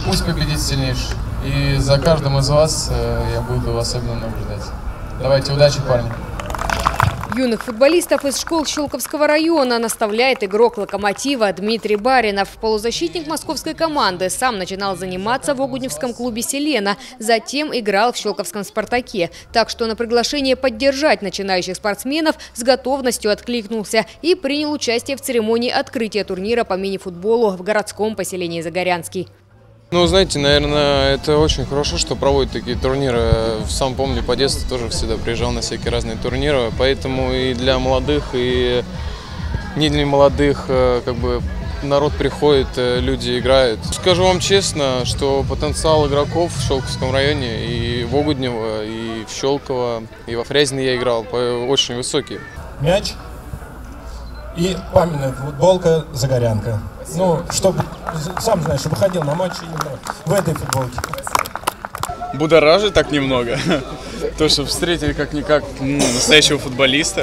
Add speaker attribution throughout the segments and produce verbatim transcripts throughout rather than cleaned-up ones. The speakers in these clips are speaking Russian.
Speaker 1: пусть победит сильнейший. И за каждым из вас я буду особенно наблюдать. Давайте, удачи, парни.
Speaker 2: Юных футболистов из школ Щелковского района наставляет игрок «Локомотива» Дмитрий Баринов. Полузащитник московской команды сам начинал заниматься в огудневском клубе «Селена», затем играл в щелковском «Спартаке». Так что на приглашение поддержать начинающих спортсменов с готовностью откликнулся и принял участие в церемонии открытия турнира по мини-футболу в городском поселении Загорянский.
Speaker 3: Ну, знаете, наверное, это очень хорошо, что проводят такие турниры. Сам помню, по детству тоже всегда приезжал на всякие разные турниры. Поэтому и для молодых, и не для молодых, как бы, народ приходит, люди играют. Скажу вам честно, что потенциал игроков в Щелковском районе и в Огуднево, и в Щелково, и во Фрязино я играл, очень высокий.
Speaker 4: Мяч и памятная футболка «Загорянка». Ну, чтобы, сам знаешь, чтобы ходил на матчи именно в этой футболке.
Speaker 5: Будоражит так немного. То, что встретили как-никак ну, настоящего футболиста,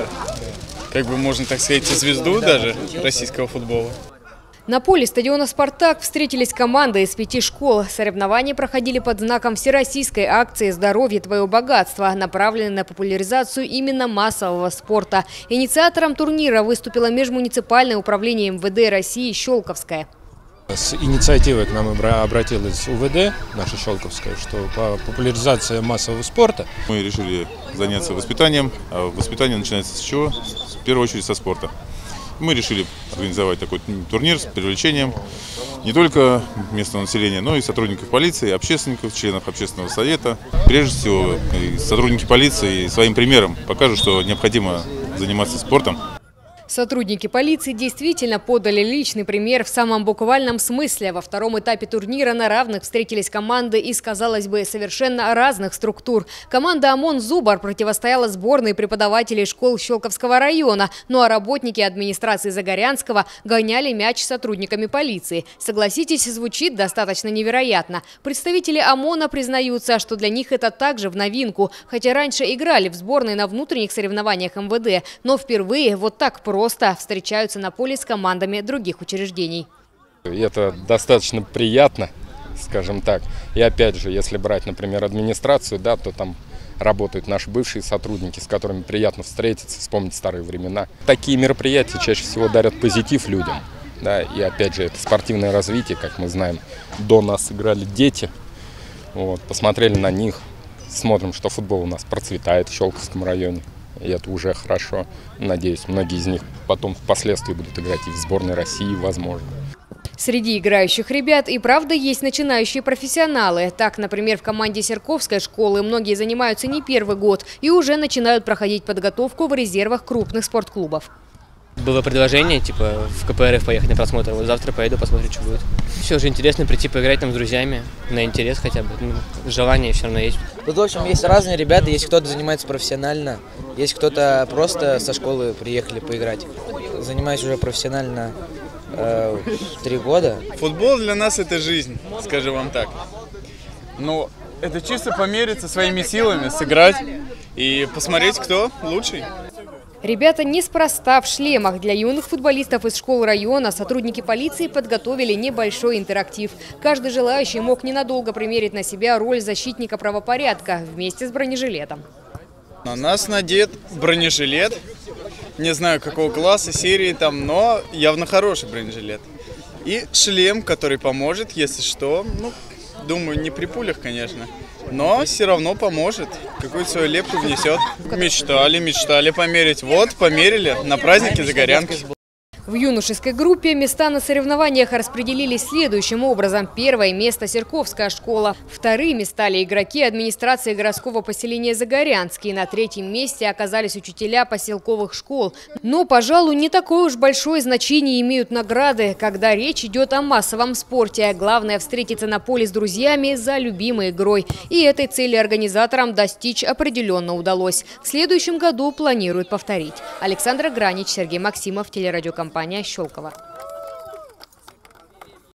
Speaker 5: как бы можно так сказать, звезду даже российского футбола.
Speaker 2: На поле стадиона «Спартак» встретились команды из пяти школ. Соревнования проходили под знаком всероссийской акции «Здоровье – твое богатство», направленной на популяризацию именно массового спорта. Инициатором турнира выступило межмуниципальное управление эм вэ дэ России «Щелковское».
Speaker 6: С инициативой к нам обратилась у вэ дэ, наша Щелковская, что по популяризации массового спорта.
Speaker 7: Мы решили заняться воспитанием. А воспитание начинается с чего? В первую очередь со спорта. Мы решили организовать такой турнир с привлечением не только местного населения, но и сотрудников полиции, общественников, членов общественного совета. Прежде всего, сотрудники полиции своим примером покажут, что необходимо заниматься спортом.
Speaker 2: Сотрудники полиции действительно подали личный пример в самом буквальном смысле. Во втором этапе турнира на равных встретились команды из, казалось бы, совершенно разных структур. Команда ОМОН «Зубар» противостояла сборной преподавателей школ Щелковского района, ну а работники администрации Загорянского гоняли мяч с сотрудниками полиции. Согласитесь, звучит достаточно невероятно. Представители ОМОНа признаются, что для них это также в новинку, хотя раньше играли в сборной на внутренних соревнованиях эм вэ дэ, но впервые вот так просто. Просто встречаются на поле с командами других учреждений.
Speaker 6: Это достаточно приятно, скажем так. И опять же, если брать, например, администрацию, да, то там работают наши бывшие сотрудники, с которыми приятно встретиться, вспомнить старые времена. Такие мероприятия чаще всего дарят позитив людям. Да, и опять же, это спортивное развитие, как мы знаем. До нас играли дети, вот, посмотрели на них, смотрим, что футбол у нас процветает в Щелковском районе. И это уже хорошо. Надеюсь, многие из них потом впоследствии будут играть и в сборной России, возможно.
Speaker 2: Среди играющих ребят и правда есть начинающие профессионалы. Так, например, в команде Серковской школы многие занимаются не первый год и уже начинают проходить подготовку в резервах крупных спортклубов.
Speaker 8: Было предложение, типа, в ка пэ эр эф поехать на просмотр. Вот завтра поеду, посмотрю, что будет. Все же интересно прийти поиграть там с друзьями, на интерес хотя бы. Ну, желание все равно есть.
Speaker 9: Тут, в общем, есть разные ребята. Есть кто-то занимается профессионально, есть кто-то просто со школы приехали поиграть. Занимаюсь уже профессионально э, три года.
Speaker 5: Футбол для нас это жизнь, скажу вам так. Но это чисто помериться своими силами, сыграть и посмотреть, кто лучший.
Speaker 2: Ребята неспроста в шлемах. Для юных футболистов из школ района сотрудники полиции подготовили небольшой интерактив. Каждый желающий мог ненадолго примерить на себя роль защитника правопорядка вместе с бронежилетом.
Speaker 5: На нас надет бронежилет. Не знаю, какого класса, серии там, но явно хороший бронежилет. И шлем, который поможет, если что, ну, думаю, не при пулях, конечно. Но все равно поможет, какую-то свою лепту внесет. Мечтали, мечтали померить. Вот, померили на празднике Загорянки.
Speaker 2: В юношеской группе места на соревнованиях распределились следующим образом. Первое место – Серковская школа. Вторыми стали игроки администрации городского поселения Загорянский. На третьем месте оказались учителя поселковых школ. Но, пожалуй, не такое уж большое значение имеют награды, когда речь идет о массовом спорте. Главное – встретиться на поле с друзьями за любимой игрой. И этой цели организаторам достичь определенно удалось. В следующем году планируют повторить. Александра Гранич, Сергей Максимов, телерадиокомпания «Щелково».